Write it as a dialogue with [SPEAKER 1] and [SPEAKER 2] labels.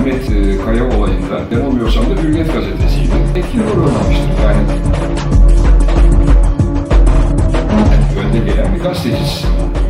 [SPEAKER 1] Ahmet Kaya olayında, yanılmıyorsam da Hürriyet gazetesiydi. Etkili rol oynamıştır yani. Önde gelen bir gazetecisi.